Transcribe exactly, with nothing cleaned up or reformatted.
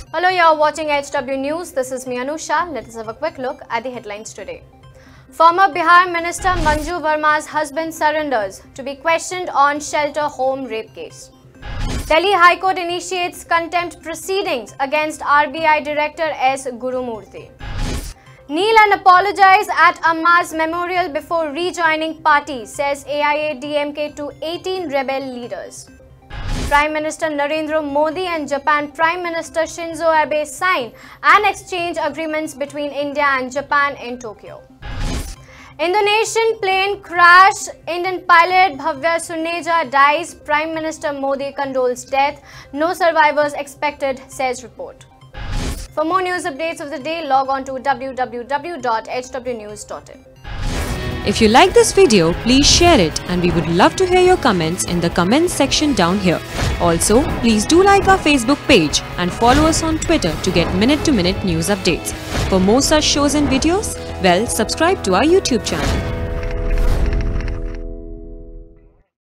Hello, you're watching H W News. This is me, Anusha. Let us have a quick look at the headlines today. Former Bihar Minister Manju Verma's husband surrenders to be questioned on shelter home rape case. Delhi High Court initiates contempt proceedings against R B I Director S Gurumurthy. Kneel and apologize at Amma's memorial before rejoining party, says A I A D M K to eighteen rebel leaders. Prime Minister Narendra Modi and Japan Prime Minister Shinzo Abe sign and exchange agreements between India and Japan in Tokyo. Indonesian plane crash, Indian pilot Bhavye Suneja dies, Prime Minister Modi condoles death, no survivors expected, says report. For more news updates of the day, log on to w w w dot h w news dot in. If you like this video, please share it and we would love to hear your comments in the comments section down here. Also, please do like our Facebook page and follow us on Twitter to get minute-to-minute news updates. For more such shows and videos, well, subscribe to our YouTube channel.